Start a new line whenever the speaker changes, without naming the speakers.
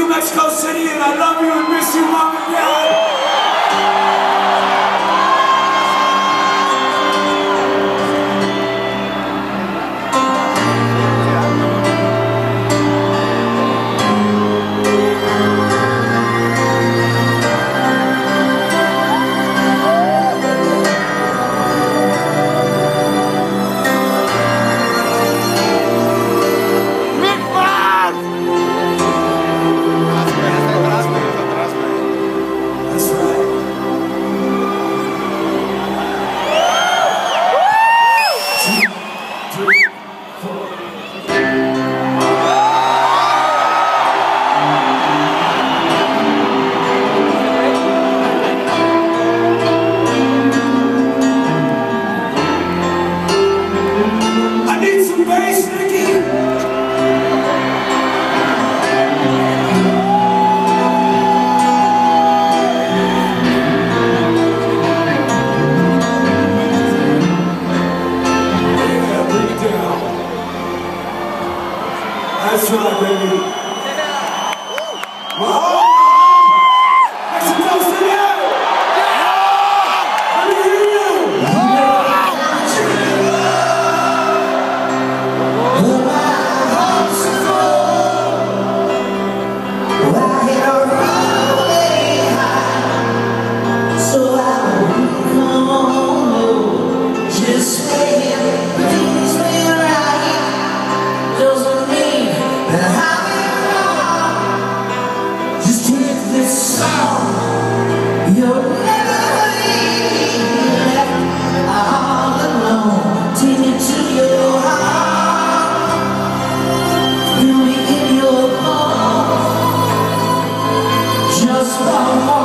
from Mexico City, and I love you and miss you, Mom and Dad. That's right, baby. Whoa! Mexico City! Let me hear you! Well, my heart's full. Well, I hit a rolling high, so I won't come on. Just stay here, please be right. Doesn't mean that I'm wrong. Just take this song. You'll never leave me left all alone. Take it to your heart. Feel me in your bones. Just one more.